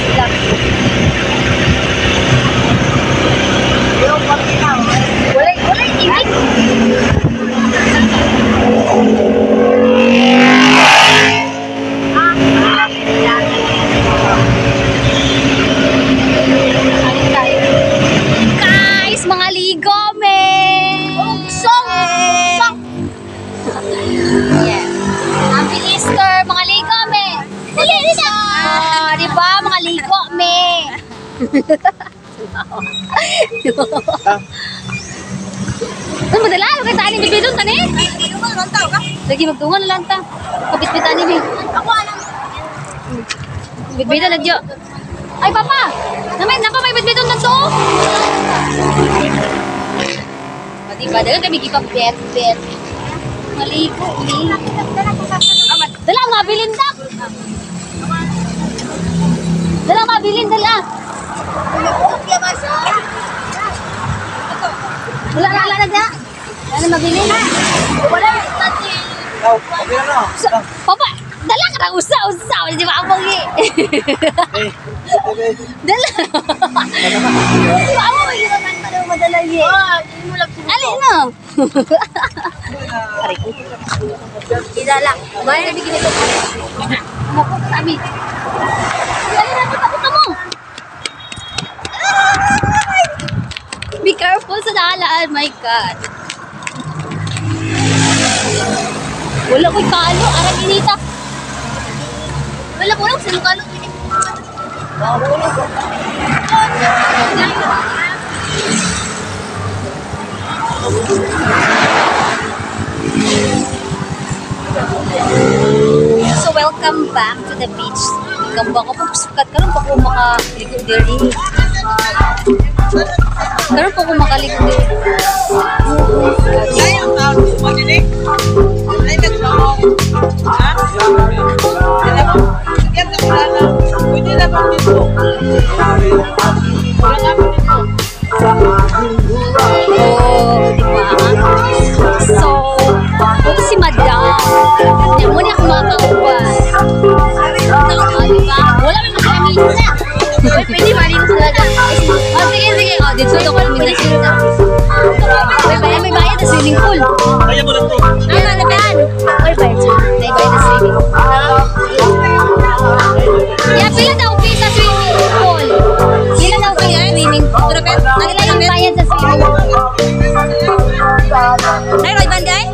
Walay init. Guys, mga ligo, men! Ugsong! Yeah. Happy Easter, mga ligo, men! Di ba, mga ligo, men? Ano madala? Ano kayo tani bibidon tani? Lagi magtungan na lang ta. Kapit-pitan ni. Ako alam. Bibidon na diyo. Ay papa! Napa may bibidon na to? Pati ba dagan kami gipapet. Maligo ni. Dala mabilin ta. Dala mabilin dala. Wala na dyan. Wala mabili na. Wala tati. Okay na. Papa, dala ka na usa. Di ba among dala. Di ba among naman madala Ali no. Idala. Bahay na bigyan ito. Mako sabi. Ali na kita mo. Be careful sa dalaan, my God. Wala ko'y kalo, arang inita. Wala ko lang, sino kalo? So, welcome back to the beach. Gamba ko po, sukat ka lang pa kung makaligo diri. Pero po kung makaligo diri. Ay, ang tawag mo din Ay, nagsawa. Ha? Alam mo, yan na wala na. Pwede naman dito. Wala naman dito. Oh, di ba? So, ito si Madam. Yan mo niya kung mga kauban. Di ba? Wala may makalamin na. Pwede malin talaga. Oh, sige. Oh, dito ito kami na sila. May bayad na swimming pool. Kaya mo lang to. Ano ba yan? May bayad na swimming pool. Yeah, pila daw sa swimming pool? Pila daw sa swimming pool? Pila yung bayad sa swimming pool? Ay, Roy Banday?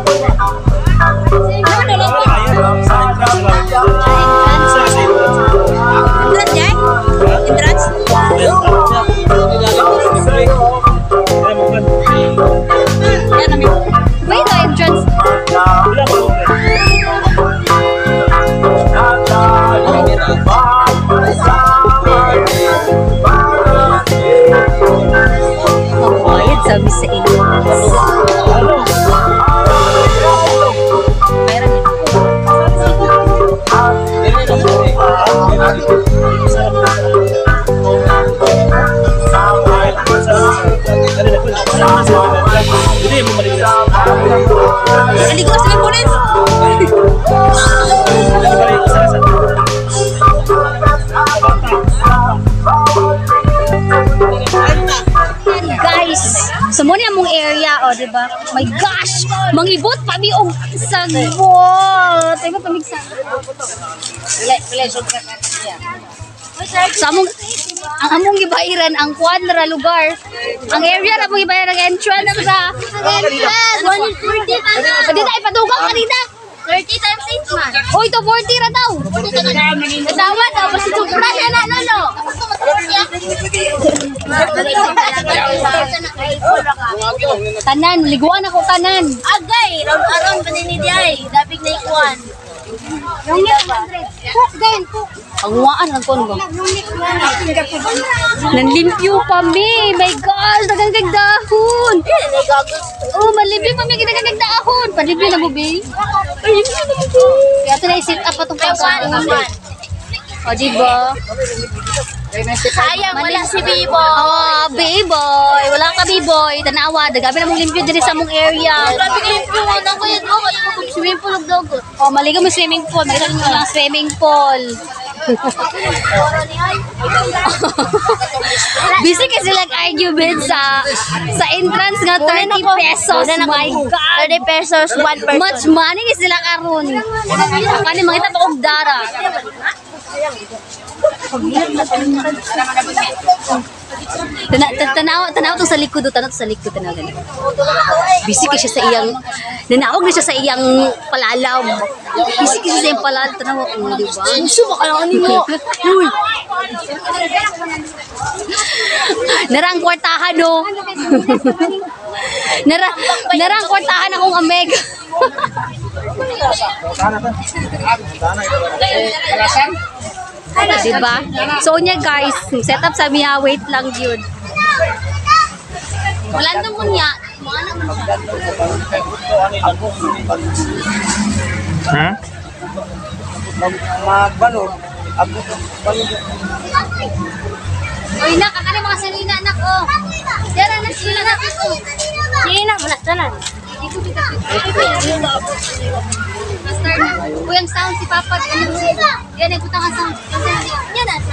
Ano na lang po? Entrance, Jack? Entrance? Wait, the entrance. Mabayad sabi sa inyo. Aligo sa kunin. Guys, sa mo niya mong area, oh, di ba? My gosh, mangibot pa mi og sagbot. Ay ba pamigsa? Sa among ang among gibairan ang kwadra lugar. Ang area ra mong gibayaran ang entrance sa entrance. 140 Pwede tayo padugang kanina. 30 times 8 man. Oh, ito 40 ra daw. Natawa daw basta sobra na na lolo. Tanan, liguan ako tanan. Agay, round-around pa ni Diay. Dapig na ikuan. Yung 100. Cook din, cook. Ang waan ang kon ba? Nanlimpyo pa mi. My gosh, nagagag dahon. Oh, malibyo pa mi ginagag dahon. Palibyo na mo, be. Palibyo na mo, be. Kaya ito na i-sit up atong pagkakuan. O, diba? Sayang, wala si B-Boy. Oh, B-Boy. Wala ka, B-Boy. Tanawa, dagabi na mong limpyo din sa mong area. Grabe ka limpyo. Wala ko yan. Swimming pool of dogot. Oh, maligo mo swimming pool. Maligo mo lang swimming pool. Busy kasi nag-argument sa entrance nga 30 pesos. My God. 30 pesos, 1 person. Much money is sila karon. Kani mangita pa og dara. Tanaw to sa likod, tanaw to sa likod, tanaw gani. Busy kasi siya sa iyang nanawag na siya sa iyang palalaw. Busy kasi sa iyang palalaw, tanaw ko, di ba? Suso ba kaya ani mo? Uy. Narang kwartahan no. Narang kwartahan akong ameg. Diba? So niya guys, setup sa miya, wait lang yun. Wala nang munya. Hmm? Magbalot. Uy nak, kakani mga salina anak oh. Dara na sila na ako. Sina mo na tanan. Dito kita. Master na. Uy ang sound si Papa. Yan ang kutang sound. Yan na.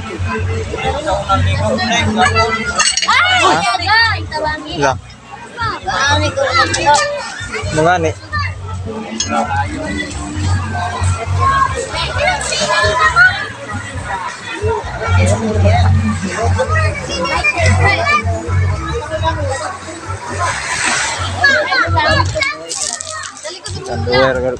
Ay, gagay. Tawangi. Ilang. Tawangi ko. Mga ni. Underwear ka.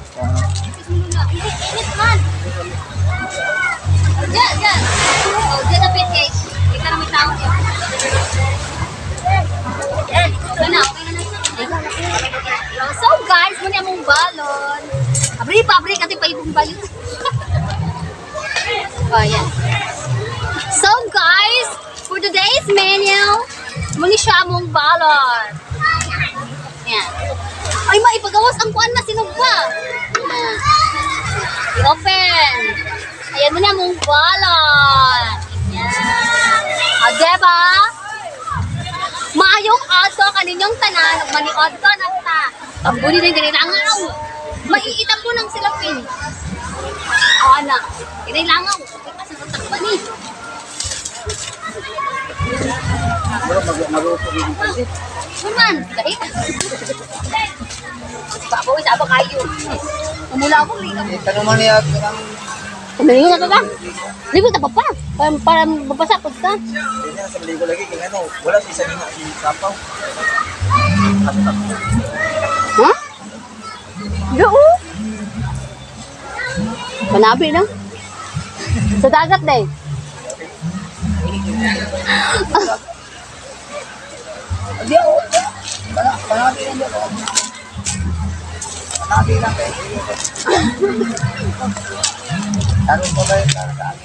So guys, muna mong balon. Abri kasi pa ibong balon. Oh, yan. So guys, for today's menu, muna siya mong balon. Yan. Ay, maipagawas ang kuan na sinugba. I-open. Ayan mo na mong balon. Yan. O, diba? Maayong ato kaninyong tanan. Maniod ko na ta. Ang buni na yung ganilangaw. Maiitam mo ng silapin. O, anak. Ganilangaw. Kasi sa takbani. Kuman, dahil. Babaw, isa ba kayo? Umula ako, ligaw. Tanong man niya ang Ligo na ba? Ligo na pa. Para mapasakot ka. niya sa ligo lagi kaya ano, wala si isa nga si Sapaw. Ha? Oo. Panabi lang. Sa dagat din. Di ako. Panabi lang ako. Panabi lang kayo. Tanong ko ba yung sa akin?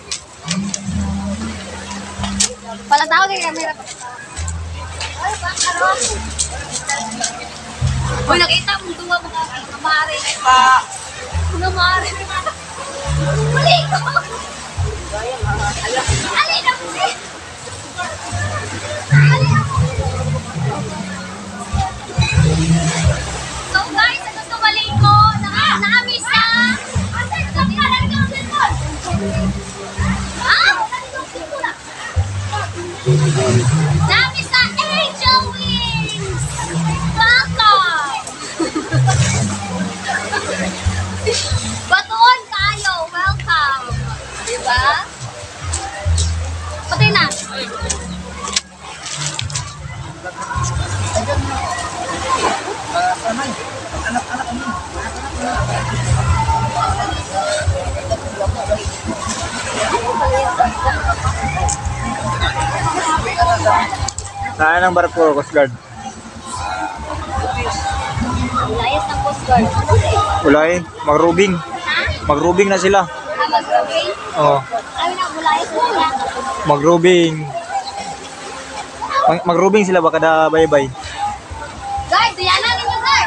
Pala tao kay camera. Uy, nakita mo duwa mga kamari. Mga mari. Mali ko. Ali na mo siya. So guys, ito tumali ko. Naamis na. Nami sa Angel Wings! Welcome! Batuon tayo! Welcome! Diba? Patay na! Saan ang barko, Coast Guard? Layas ng Coast Guard. Ulay, magrubing. Magrubing na sila. Mag-rubing? Oo, Ay, layas mo na. magrubing. Magrubing sila ba kada bye-bye? Guys, diyan na ninyo, sir!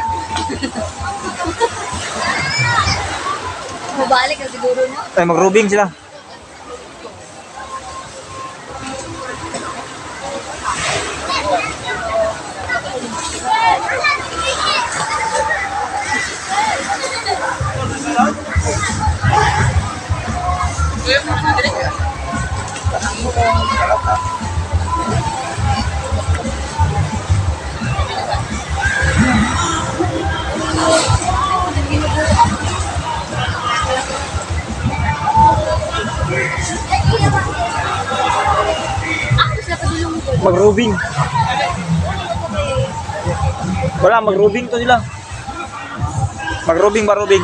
Mabalik na siguro no? Ay, magrubing sila. Mag-roving. Wala, mag-roving to sila. Mag-roving, ba-roving.